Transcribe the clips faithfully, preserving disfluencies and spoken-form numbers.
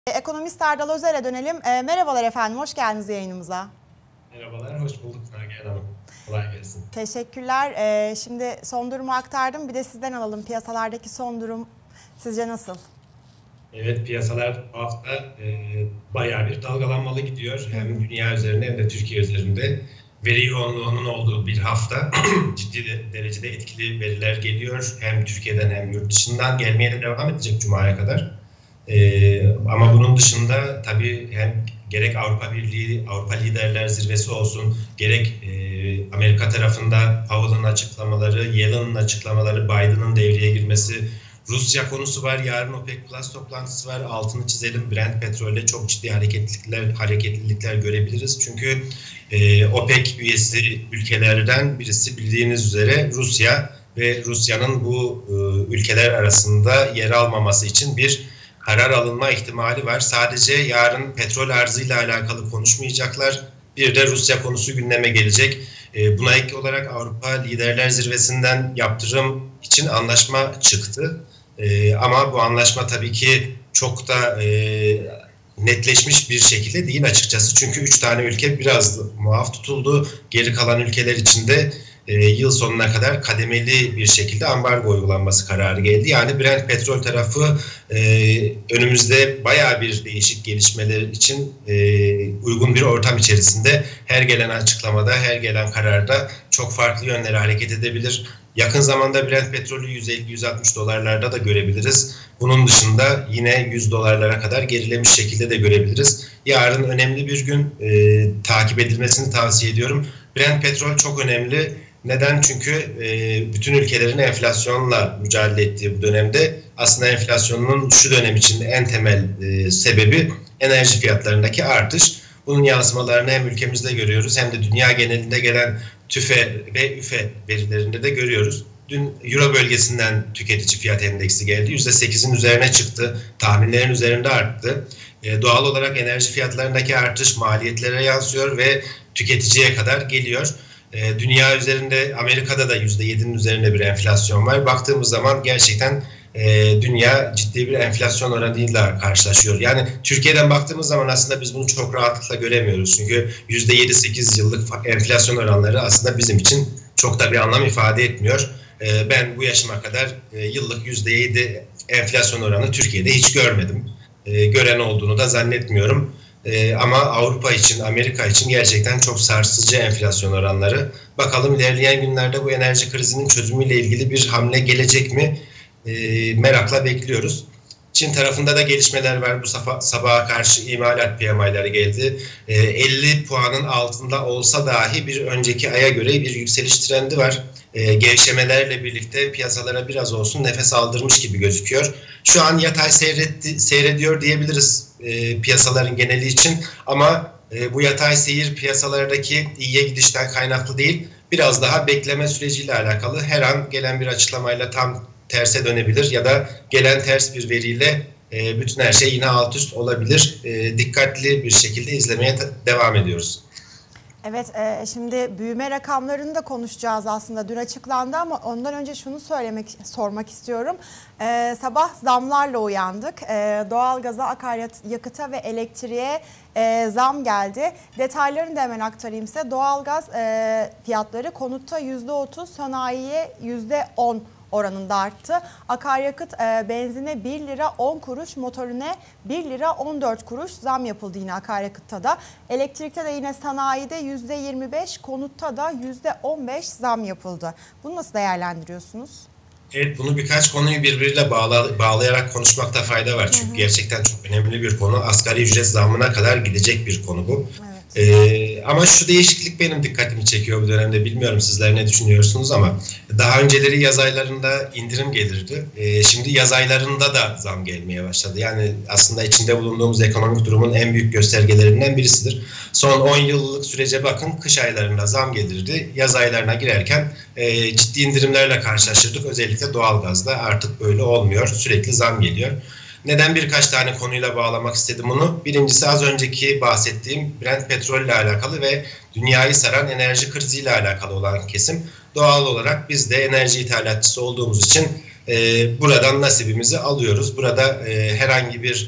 Ekonomist Erdal Özer'e dönelim. E, merhabalar efendim, hoş geldiniz yayınımıza. Merhabalar, hoş bulduk Nagihan Hanım. Kolay gelsin. Teşekkürler. E, şimdi son durumu aktardım. Bir de sizden alalım. Piyasalardaki son durum sizce nasıl? Evet, piyasalar bu hafta e, bayağı bir dalgalanmalı gidiyor. Hem dünya üzerinde hem de Türkiye üzerinde veri yoğunluğunun olduğu bir hafta. Ciddi de, derecede etkili veriler geliyor. Hem Türkiye'den hem yurt dışından gelmeye de devam edecek Cuma'ya kadar. Ee, ama bunun dışında tabii hem gerek Avrupa Birliği, Avrupa Liderler Zirvesi olsun, gerek e, Amerika tarafında Powell'ın açıklamaları, Yellen'ın açıklamaları, Biden'ın devreye girmesi, Rusya konusu var, yarın OPEC Plus toplantısı var, altını çizelim, Brent petrolde çok ciddi hareketlilikler, hareketlilikler görebiliriz. Çünkü e, OPEC üyesi ülkelerden birisi bildiğiniz üzere Rusya ve Rusya'nın bu e, ülkeler arasında yer almaması için bir karar alınma ihtimali var. Sadece yarın petrol arzıyla alakalı konuşmayacaklar. Bir de Rusya konusu gündeme gelecek. Buna ek olarak Avrupa Liderler Zirvesi'nden yaptırım için anlaşma çıktı. Ama bu anlaşma tabii ki çok da netleşmiş bir şekilde değil açıkçası. Çünkü üç tane ülke biraz muaf tutuldu. Geri kalan ülkeler için de E, yıl sonuna kadar kademeli bir şekilde ambargo uygulanması kararı geldi. Yani Brent petrol tarafı e, önümüzde bayağı bir değişik gelişmeler için e, uygun bir ortam içerisinde her gelen açıklamada, her gelen kararda çok farklı yönlere hareket edebilir. Yakın zamanda Brent petrolü yüz elli yüz altmış dolarlarda da görebiliriz. Bunun dışında yine yüz dolarlara kadar gerilemiş şekilde de görebiliriz. Yarın önemli bir gün, e, takip edilmesini tavsiye ediyorum. Brent petrol çok önemli. Neden? Çünkü e, bütün ülkelerin enflasyonla mücadele ettiği bu dönemde aslında enflasyonun şu dönem için en temel e, sebebi enerji fiyatlarındaki artış. Bunun yansımalarını hem ülkemizde görüyoruz hem de dünya genelinde gelen TÜFE ve ÜFE verilerinde de görüyoruz. Dün Euro bölgesinden tüketici fiyat endeksi geldi. yüzde sekizin üzerine çıktı. Tahminlerin üzerinde arttı. E, doğal olarak enerji fiyatlarındaki artış maliyetlere yansıyor ve tüketiciye kadar geliyor. Dünya üzerinde, Amerika'da da yüzde yedinin üzerinde bir enflasyon var. Baktığımız zaman gerçekten e, dünya ciddi bir enflasyon oranıyla karşılaşıyor. Yani Türkiye'den baktığımız zaman aslında biz bunu çok rahatlıkla göremiyoruz. Çünkü yüzde yedi sekiz yıllık enflasyon oranları aslında bizim için çok da bir anlam ifade etmiyor. E, ben bu yaşıma kadar e, yıllık yüzde yedi enflasyon oranı Türkiye'de hiç görmedim. E, gören olduğunu da zannetmiyorum. Ee, ama Avrupa için, Amerika için gerçekten çok sarsıcı enflasyon oranları. Bakalım ilerleyen günlerde bu enerji krizinin çözümüyle ilgili bir hamle gelecek mi? Ee, merakla bekliyoruz. Çin tarafında da gelişmeler var. Bu sabah, sabaha karşı imalat P M I'ları geldi. Ee, elli puanın altında olsa dahi bir önceki aya göre bir yükseliş trendi var. Ee, gevşemelerle birlikte piyasalara biraz olsun nefes aldırmış gibi gözüküyor. Şu an yatay seyretti, seyrediyor diyebiliriz e, piyasaların geneli için. Ama e, bu yatay seyir piyasalardaki iyiye gidişten kaynaklı değil. Biraz daha bekleme süreciyle alakalı. Her an gelen bir açıklamayla tam terse dönebilir ya da gelen ters bir veriyle e, bütün her şey yine alt üst olabilir. E, dikkatli bir şekilde izlemeye devam ediyoruz. Evet, e, şimdi büyüme rakamlarını da konuşacağız aslında. Dün açıklandı ama ondan önce şunu söylemek, sormak istiyorum. E, sabah zamlarla uyandık. E, doğalgaza, akaryakıta ve elektriğe e, zam geldi. Detaylarını da hemen aktarayım size. Doğalgaz e, fiyatları konutta yüzde otuz, sanayiye yüzde on oranında arttı. Akaryakıt e, benzine bir lira on kuruş, motorine bir lira on dört kuruş zam yapıldı yine akaryakıtta da. Elektrikte de yine sanayide yüzde yirmi beş, konutta da yüzde on beş zam yapıldı. Bunu nasıl değerlendiriyorsunuz? Evet, bunu birkaç konuyu birbiriyle bağla, bağlayarak konuşmakta fayda var. Çünkü hı hı. gerçekten çok önemli bir konu. Asgari ücret zammına kadar gidecek bir konu bu. Evet. Ee, ama şu değişiklik benim dikkatimi çekiyor bu dönemde. Bilmiyorum sizler ne düşünüyorsunuz ama daha önceleri yaz aylarında indirim gelirdi. Ee, şimdi yaz aylarında da zam gelmeye başladı. Yani aslında içinde bulunduğumuz ekonomik durumun en büyük göstergelerinden birisidir. Son on yıllık sürece bakın, kış aylarında zam gelirdi. Yaz aylarına girerken e, ciddi indirimlerle karşılaşırdık. Özellikle doğalgazda artık böyle olmuyor. Sürekli zam geliyor. Neden birkaç tane konuyla bağlamak istedim bunu? Birincisi az önceki bahsettiğim Brent petrol ile alakalı ve dünyayı saran enerji kriziyle alakalı olan kesim. Doğal olarak biz de enerji ithalatçısı olduğumuz için e, buradan nasibimizi alıyoruz. Burada e, herhangi bir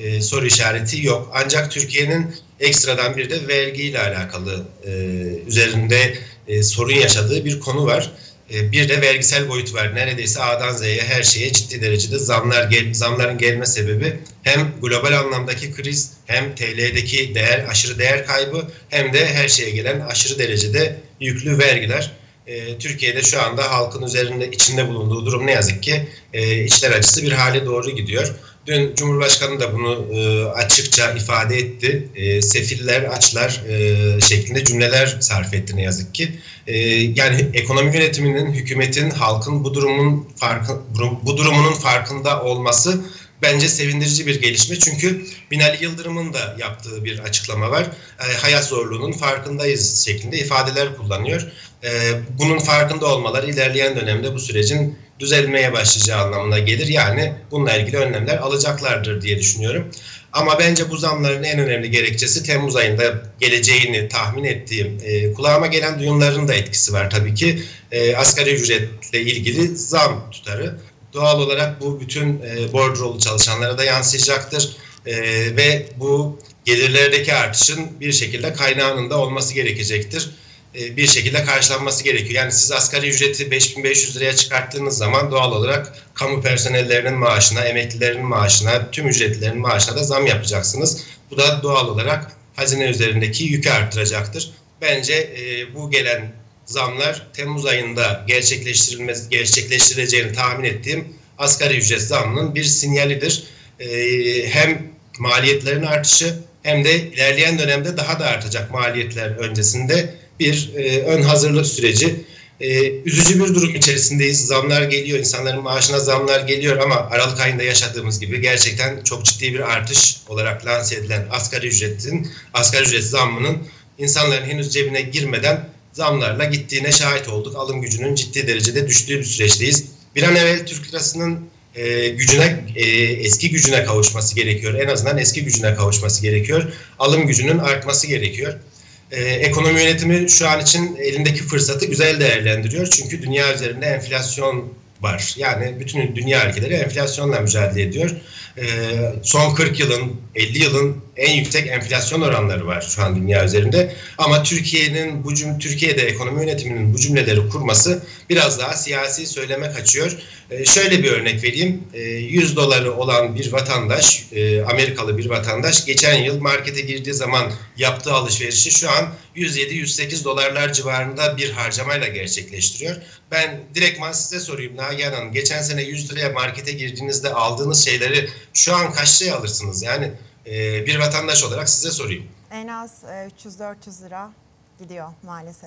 e, soru işareti yok. Ancak Türkiye'nin ekstradan bir de vergiyle alakalı e, üzerinde e, sorun yaşadığı bir konu var. E, bir de vergisel boyut var. Neredeyse A'dan Z'ye her şeye ciddi derecede zamlar gel, zamların gelme sebebi hem global anlamdaki kriz, hem T L'deki değer aşırı değer kaybı, hem de her şeye gelen aşırı derecede yüklü vergiler. E, Türkiye'de şu anda halkın üzerinde içinde bulunduğu durum ne yazık ki e, içler acısı bir hale doğru gidiyor. Dün Cumhurbaşkanı da bunu e, açıkça ifade etti. E, sefiller, açlar e, şeklinde cümleler sarf etti ne yazık ki. E, yani ekonomi yönetiminin, hükümetin, halkın bu durumun farkı, bu durumunun farkında olması bence sevindirici bir gelişme. Çünkü Binali Yıldırım'ın da yaptığı bir açıklama var. E, hayat zorluğunun farkındayız şeklinde ifadeler kullanıyor. E, bunun farkında olmaları ilerleyen dönemde bu sürecin düzelmeye başlayacağı anlamına gelir. Yani bununla ilgili önlemler alacaklardır diye düşünüyorum. Ama bence bu zamların en önemli gerekçesi Temmuz ayında geleceğini tahmin ettiğim, e, kulağıma gelen duyumların da etkisi var tabii ki. E, asgari ücretle ilgili zam tutarı. Doğal olarak bu bütün e, bordrolu çalışanlara da yansıyacaktır. E, ve bu gelirlerdeki artışın bir şekilde kaynağının da olması gerekecektir. Bir şekilde karşılanması gerekiyor. Yani siz asgari ücreti beş bin beş yüz liraya çıkarttığınız zaman doğal olarak kamu personellerinin maaşına, emeklilerin maaşına, tüm ücretlilerin maaşına da zam yapacaksınız. Bu da doğal olarak hazine üzerindeki yükü arttıracaktır. Bence e, bu gelen zamlar Temmuz ayında gerçekleştirilmesi, gerçekleştirileceğini tahmin ettiğim asgari ücret zammının bir sinyalidir. E, hem maliyetlerin artışı hem de ilerleyen dönemde daha da artacak maliyetler öncesinde bir e, ön hazırlık süreci. E, üzücü bir durum içerisindeyiz. Zamlar geliyor, insanların maaşına zamlar geliyor ama Aralık ayında yaşadığımız gibi gerçekten çok ciddi bir artış olarak lanse edilen asgari ücretin, asgari ücret zammının insanların henüz cebine girmeden zamlarla gittiğine şahit olduk. Alım gücünün ciddi derecede düştüğü bir süreçteyiz. Bir an evvel Türk lirasının e, gücüne, e, eski gücüne kavuşması gerekiyor. En azından eski gücüne kavuşması gerekiyor. Alım gücünün artması gerekiyor. Ee, ekonomi yönetimi şu an için elindeki fırsatı güzel değerlendiriyor. Çünkü dünya üzerinde enflasyon var. Yani bütün dünya ülkeleri enflasyonla mücadele ediyor. Ee, son kırk yılın, elli yılın en yüksek enflasyon oranları var şu an dünya üzerinde. Ama Türkiye'nin bu cüm Türkiye'de ekonomi yönetiminin bu cümleleri kurması biraz daha siyasi söyleme kaçıyor. Ee, şöyle bir örnek vereyim. Ee, yüz doları olan bir vatandaş, e, Amerikalı bir vatandaş geçen yıl markete girdiği zaman yaptığı alışverişi şu an yüz yedi yüz sekiz dolarlar civarında bir harcamayla gerçekleştiriyor. Ben direktman size sorayım Nagihan Hanım. Geçen sene yüz liraya markete girdiğinizde aldığınız şeyleri şu an kaç liraya alırsınız? Yani e, bir vatandaş olarak size sorayım. En az e, üç yüz dört yüz lira gidiyor maalesef.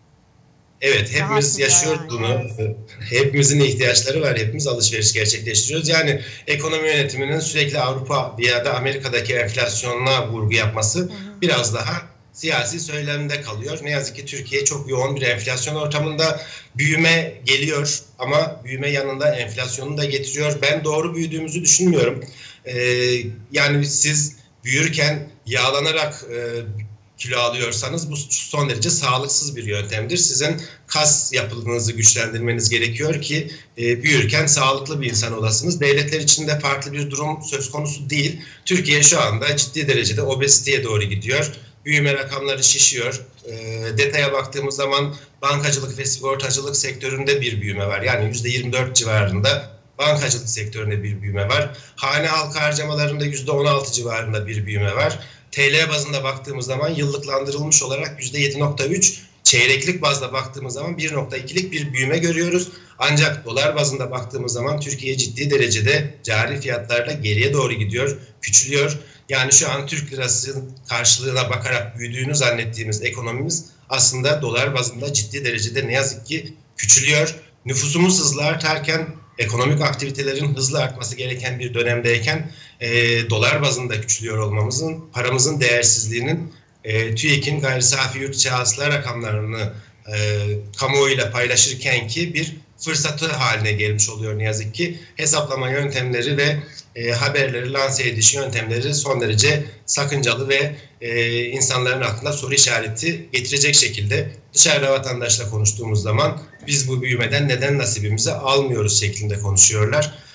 Evet, hepimiz yaşıyoruz yani bunu. Evet. Hepimizin ihtiyaçları var. Hepimiz alışveriş gerçekleştiriyoruz. Yani ekonomi yönetiminin sürekli Avrupa ya da Amerika'daki enflasyonuna vurgu yapması hı hı. biraz daha siyasi söylemde kalıyor. Ne yazık ki Türkiye çok yoğun bir enflasyon ortamında. Büyüme geliyor ama büyüme yanında enflasyonu da getiriyor. Ben doğru büyüdüğümüzü düşünmüyorum. Ee, yani siz büyürken yağlanarak e, kilo alıyorsanız bu son derece sağlıksız bir yöntemdir. Sizin kas yapınızı güçlendirmeniz gerekiyor ki e, büyürken sağlıklı bir insan olasınız. Devletler için de farklı bir durum söz konusu değil. Türkiye şu anda ciddi derecede obeziteye doğru gidiyor. Büyüme rakamları şişiyor. E, detaya baktığımız zaman bankacılık ve sigortacılık sektöründe bir büyüme var. Yani yüzde yirmi dört civarında bankacılık sektöründe bir büyüme var. Hane halkı harcamalarında yüzde on altı civarında bir büyüme var. T L bazında baktığımız zaman yıllıklandırılmış olarak yüzde yedi nokta üç, çeyreklik bazda baktığımız zaman bir nokta ikilik bir büyüme görüyoruz. Ancak dolar bazında baktığımız zaman Türkiye ciddi derecede cari fiyatlarla geriye doğru gidiyor, küçülüyor. Yani şu an Türk lirasının karşılığına bakarak büyüdüğünü zannettiğimiz ekonomimiz aslında dolar bazında ciddi derecede ne yazık ki küçülüyor. Nüfusumuz hızlı artarken, ekonomik aktivitelerin hızlı artması gereken bir dönemdeyken e, dolar bazında küçülüyor olmamızın, paramızın değersizliğinin e, TÜİK'in gayri safi yurt içi hasıla rakamlarını e, kamuoyuyla paylaşırken ki bir fırsatı haline gelmiş oluyor ne yazık ki. Hesaplama yöntemleri ve e, haberleri lanse ediş yöntemleri son derece sakıncalı ve e, insanların aklına soru işareti getirecek şekilde. Dışarıda vatandaşla konuştuğumuz zaman biz bu büyümeden neden nasibimizi almıyoruz şeklinde konuşuyorlar.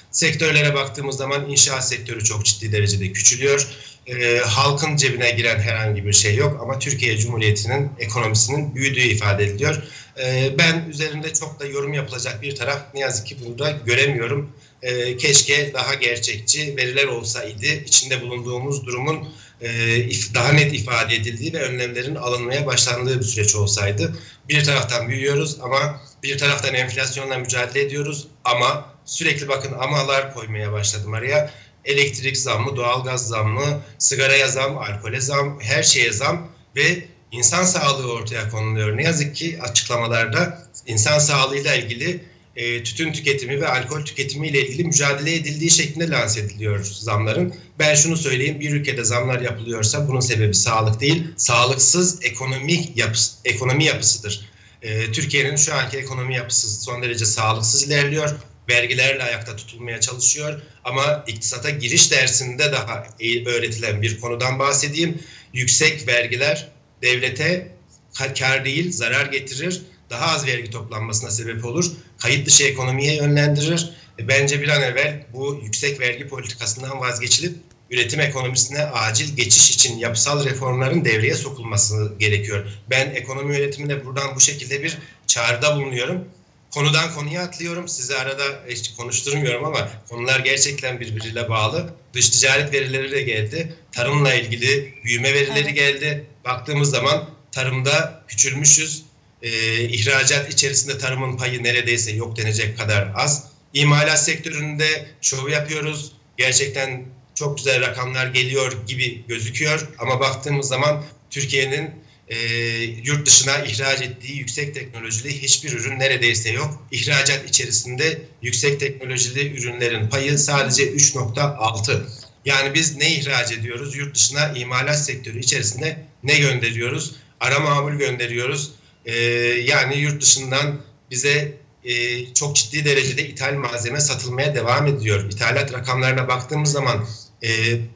Sektörlere baktığımız zaman inşaat sektörü çok ciddi derecede küçülüyor. E, halkın cebine giren herhangi bir şey yok ama Türkiye Cumhuriyeti'nin ekonomisinin büyüdüğü ifade ediliyor. E, ben üzerinde çok da yorum yapılacak bir taraf ne yazık ki burada göremiyorum. E, keşke daha gerçekçi veriler olsaydı, içinde bulunduğumuz durumun e, daha net ifade edildiği ve önlemlerin alınmaya başlandığı bir süreç olsaydı. Bir taraftan büyüyoruz ama bir taraftan enflasyonla mücadele ediyoruz ama sürekli bakın amalar koymaya başladım araya. Elektrik zammı, doğalgaz zammı, sigaraya zam, alkole zam, her şeye zam ve insan sağlığı ortaya konuluyor. Ne yazık ki açıklamalarda insan sağlığıyla ilgili e, tütün tüketimi ve alkol tüketimi ile ilgili mücadele edildiği şeklinde lanse ediliyor zamların. Ben şunu söyleyeyim, bir ülkede zamlar yapılıyorsa bunun sebebi sağlık değil, sağlıksız ekonomik yapısı, ekonomi yapısıdır. E, Türkiye'nin şu anki ekonomi yapısı son derece sağlıksız ilerliyor. Vergilerle ayakta tutulmaya çalışıyor. Ama iktisata giriş dersinde daha öğretilen bir konudan bahsedeyim. Yüksek vergiler devlete kar değil, zarar getirir. Daha az vergi toplanmasına sebep olur. Kayıt dışı ekonomiye yönlendirir. Bence bir an evvel bu yüksek vergi politikasından vazgeçilip üretim ekonomisine acil geçiş için yapısal reformların devreye sokulması gerekiyor. Ben ekonomi yönetiminde buradan bu şekilde bir çağrıda bulunuyorum. Konudan konuya atlıyorum. Sizi arada hiç konuşturmuyorum ama konular gerçekten birbiriyle bağlı. Dış ticaret verileri de geldi. Tarımla ilgili büyüme verileri evet. geldi. Baktığımız zaman tarımda küçülmüşüz. Ee, ihracat içerisinde tarımın payı neredeyse yok denecek kadar az. İmalat sektöründe şov yapıyoruz. Gerçekten çok güzel rakamlar geliyor gibi gözüküyor. Ama baktığımız zaman Türkiye'nin e, yurt dışına ihraç ettiği yüksek teknolojili hiçbir ürün neredeyse yok. İhracat içerisinde yüksek teknolojili ürünlerin payı sadece üç nokta altı. Yani biz ne ihraç ediyoruz? Yurt dışına imalat sektörü içerisinde ne gönderiyoruz? Ara mamul gönderiyoruz. Ee, yani yurt dışından bize e, çok ciddi derecede ithal malzeme satılmaya devam ediyor. İthalat rakamlarına baktığımız zaman e,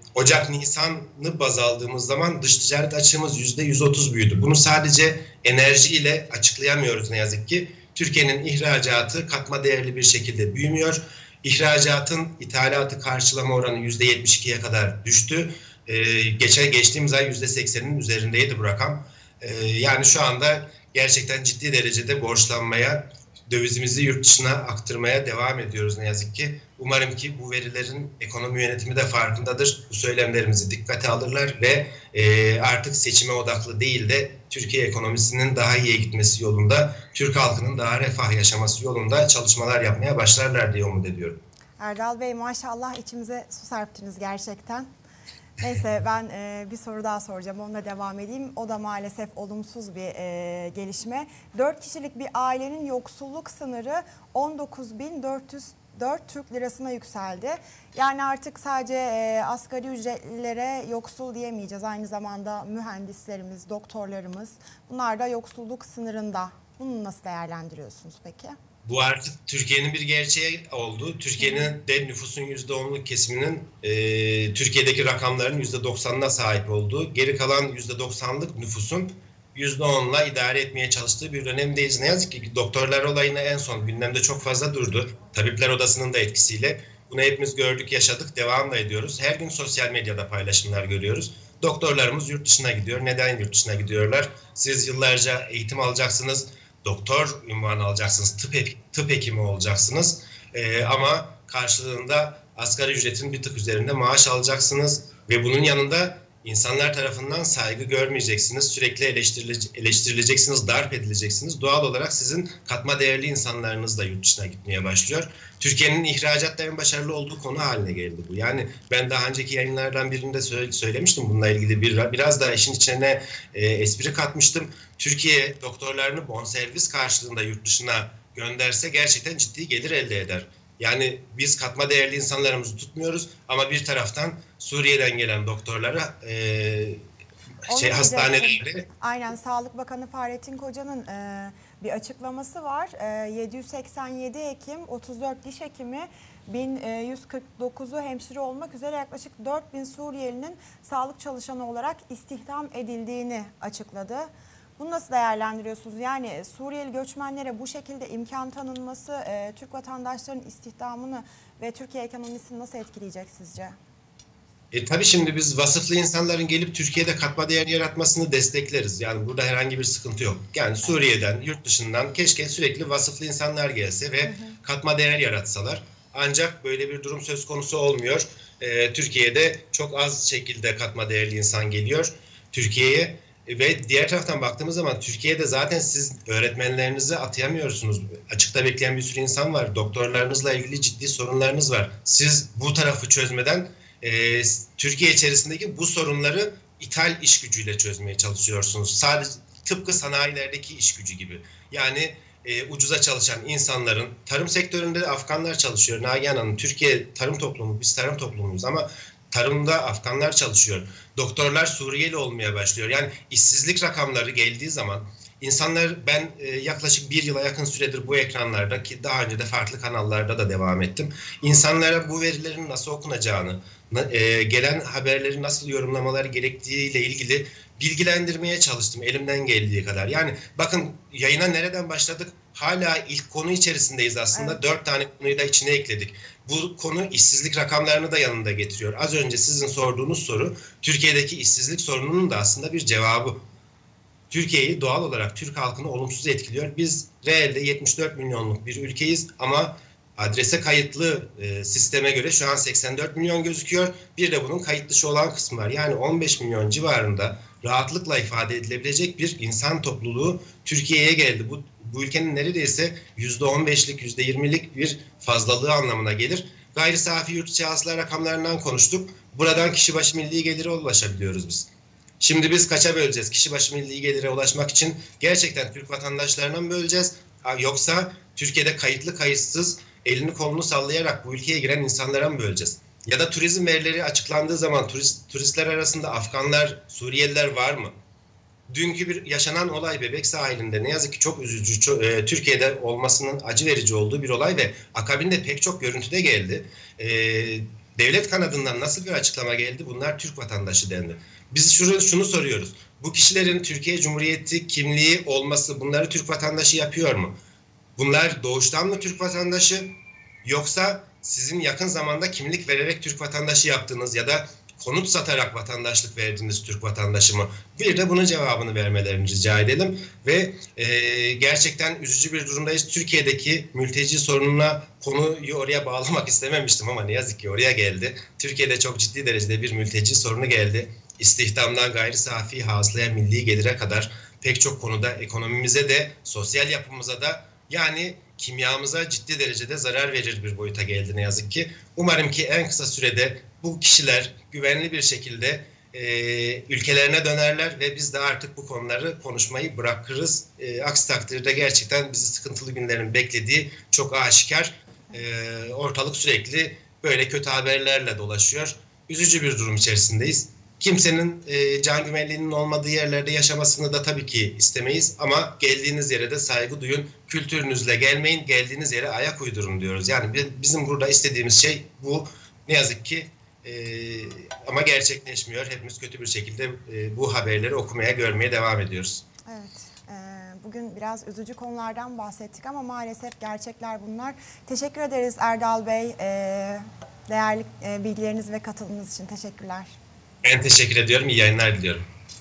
Ocak-Nisan'ı baz aldığımız zaman dış ticaret açığımız yüzde yüz otuz büyüdü. Bunu sadece enerji ile açıklayamıyoruz ne yazık ki. Türkiye'nin ihracatı katma değerli bir şekilde büyümüyor. İhracatın ithalatı karşılama oranı yüzde yetmiş ikiye kadar düştü. Ee, geçen geçtiğimiz ay yüzde seksenin üzerindeydi bu rakam. Ee, yani şu anda gerçekten ciddi derecede borçlanmaya, dövizimizi yurt dışına aktarmaya devam ediyoruz ne yazık ki. Umarım ki bu verilerin ekonomi yönetimi de farkındadır. Bu söylemlerimizi dikkate alırlar ve e, artık seçime odaklı değil de Türkiye ekonomisinin daha iyiye gitmesi yolunda, Türk halkının daha refah yaşaması yolunda çalışmalar yapmaya başlarlar diye umut ediyorum. Erdal Bey maşallah içimize su serptiniz gerçekten. Neyse ben e, bir soru daha soracağım, onunla devam edeyim. O da maalesef olumsuz bir e, gelişme. dört kişilik bir ailenin yoksulluk sınırı on dokuz bin dört yüz dört Türk lirasına yükseldi. Yani artık sadece e, asgari ücretlilere yoksul diyemeyeceğiz. Aynı zamanda mühendislerimiz, doktorlarımız, bunlar da yoksulluk sınırında. Bunu nasıl değerlendiriyorsunuz peki? Bu artık Türkiye'nin bir gerçeği oldu. Türkiye'nin de nüfusun yüzde onluk kesiminin e, Türkiye'deki rakamların yüzde doksanına sahip olduğu, geri kalan yüzde doksanlık nüfusun yüzde onla idare etmeye çalıştığı bir dönemdeyiz. Ne yazık ki doktorlar olayına en son gündemde çok fazla durdu. Tabipler Odası'nın da etkisiyle. Bunu hepimiz gördük, yaşadık, devam da ediyoruz. Her gün sosyal medyada paylaşımlar görüyoruz. Doktorlarımız yurt dışına gidiyor. Neden yurt dışına gidiyorlar? Siz yıllarca eğitim alacaksınız. Doktor unvanı alacaksınız, tıp, tıp hekimi olacaksınız ee, ama karşılığında asgari ücretin bir tık üzerinde maaş alacaksınız ve bunun yanında insanlar tarafından saygı görmeyeceksiniz, sürekli eleştirile, eleştirileceksiniz, darp edileceksiniz. Doğal olarak sizin katma değerli insanlarınız da yurt dışına gitmeye başlıyor. Türkiye'nin ihracatta en başarılı olduğu konu haline geldi bu. Yani ben daha önceki yayınlardan birinde söylemiştim bununla ilgili bir, biraz daha işin içine e, espri katmıştım. Türkiye doktorlarını bonservis karşılığında yurt dışına gönderse gerçekten ciddi gelir elde eder. Yani biz katma değerli insanlarımızı tutmuyoruz ama bir taraftan Suriye'den gelen doktorlara e, şey hastanelerde... Aynen, Sağlık Bakanı Fahrettin Koca'nın e, bir açıklaması var. E, yedi yüz seksen yedi hekim, otuz dört diş hekimi, bin yüz kırk dokuzu hemşire olmak üzere yaklaşık dört bin Suriyelinin sağlık çalışanı olarak istihdam edildiğini açıkladı. Bunu nasıl değerlendiriyorsunuz? Yani Suriyeli göçmenlere bu şekilde imkan tanınması e, Türk vatandaşlarının istihdamını ve Türkiye ekonomisini nasıl etkileyecek sizce? E, tabii şimdi biz vasıflı insanların gelip Türkiye'de katma değer yaratmasını destekleriz. Yani burada herhangi bir sıkıntı yok. Yani Suriye'den, yurt dışından keşke sürekli vasıflı insanlar gelse ve hı hı. katma değer yaratsalar. Ancak böyle bir durum söz konusu olmuyor. E, Türkiye'de çok az şekilde katma değerli insan geliyor Türkiye'ye. Ve diğer taraftan baktığımız zaman Türkiye'de zaten siz öğretmenlerinizi atayamıyorsunuz. Açıkta bekleyen bir sürü insan var. Doktorlarınızla ilgili ciddi sorunlarınız var. Siz bu tarafı çözmeden e, Türkiye içerisindeki bu sorunları ithal iş gücüyle çözmeye çalışıyorsunuz. Sadece tıpkı sanayilerdeki iş gücü gibi. Yani e, ucuza çalışan insanların, tarım sektöründe de Afganlar çalışıyor. Nagihan Hanım, Türkiye tarım toplumu, biz tarım toplumuyuz ama tarımda Afganlar çalışıyor. Doktorlar Suriyeli olmaya başlıyor. Yani işsizlik rakamları geldiği zaman insanlar, ben e, yaklaşık bir yıla yakın süredir bu ekranlarda, ki daha önce de farklı kanallarda da devam ettim, İnsanlara bu verilerin nasıl okunacağını, e, gelen haberleri nasıl yorumlamaları gerektiğiyle ilgili bilgilendirmeye çalıştım elimden geldiği kadar. Yani bakın, yayına nereden başladık? Hala ilk konu içerisindeyiz aslında. Evet. Dört tane konuyu da içine ekledik. Bu konu işsizlik rakamlarını da yanında getiriyor. Az önce sizin sorduğunuz soru, Türkiye'deki işsizlik sorununun da aslında bir cevabı. Türkiye'yi doğal olarak, Türk halkını olumsuz etkiliyor. Biz reelde yetmiş dört milyonluk bir ülkeyiz ama adrese kayıtlı e, sisteme göre şu an seksen dört milyon gözüküyor. Bir de bunun kayıt dışı olan kısmı var. Yani on beş milyon civarında rahatlıkla ifade edilebilecek bir insan topluluğu Türkiye'ye geldi. Bu, bu ülkenin neredeyse yüzde on beşlik, yüzde yirmilik bir fazlalığı anlamına gelir. Gayri safi yurt içi hasıla rakamlarından konuştuk. Buradan kişi başı milli gelire ulaşabiliyoruz biz. Şimdi biz kaça böleceğiz? Kişi başı milli gelire ulaşmak için gerçekten Türk vatandaşlarına mı böleceğiz? Yoksa Türkiye'de kayıtlı kayıtsız elini kolunu sallayarak bu ülkeye giren insanlara mı böleceğiz? Ya da turizm verileri açıklandığı zaman turist, turistler arasında Afganlar, Suriyeliler var mı? Dünkü bir yaşanan olay Bebek sahilinde ne yazık ki çok üzücü, çok, e, Türkiye'de olmasının acı verici olduğu bir olay ve akabinde pek çok görüntüde geldi. E, devlet kanadından nasıl bir açıklama geldi? Bunlar Türk vatandaşı dendi. Biz şunu, şunu soruyoruz. Bu kişilerin Türkiye Cumhuriyeti kimliği olması bunları Türk vatandaşı yapıyor mu? Bunlar doğuştan mı Türk vatandaşı, yoksa sizin yakın zamanda kimlik vererek Türk vatandaşı yaptığınız ya da konut satarak vatandaşlık verdiğiniz Türk vatandaşı mı? Bir de bunun cevabını vermelerini rica edelim. Ve e, gerçekten üzücü bir durumdayız. Türkiye'deki mülteci sorununa konuyu oraya bağlamak istememiştim ama ne yazık ki oraya geldi. Türkiye'de çok ciddi derecede bir mülteci sorunu geldi. İstihdamdan gayri safi hasılaya, milli gelire kadar pek çok konuda ekonomimize de sosyal yapımıza da, yani kimyamıza ciddi derecede zarar verir bir boyuta geldi ne yazık ki. Umarım ki en kısa sürede bu kişiler güvenli bir şekilde e, ülkelerine dönerler ve biz de artık bu konuları konuşmayı bırakırız. E, aksi takdirde gerçekten bizi sıkıntılı günlerin beklediği çok aşikar. E, ortalık sürekli böyle kötü haberlerle dolaşıyor. Üzücü bir durum içerisindeyiz. Kimsenin e, can güvenliğinin olmadığı yerlerde yaşamasını da tabii ki istemeyiz ama geldiğiniz yere de saygı duyun. Kültürünüzle gelmeyin, geldiğiniz yere ayak uydurun diyoruz. Yani bizim burada istediğimiz şey bu. Ne yazık ki e, ama gerçekleşmiyor. Hepimiz kötü bir şekilde e, bu haberleri okumaya, görmeye devam ediyoruz. Evet. E, bugün biraz üzücü konulardan bahsettik ama maalesef gerçekler bunlar. Teşekkür ederiz Erdal Bey. E, değerli e, bilgileriniz ve katılımınız için teşekkürler. Ben teşekkür ediyorum. İyi yayınlar diliyorum.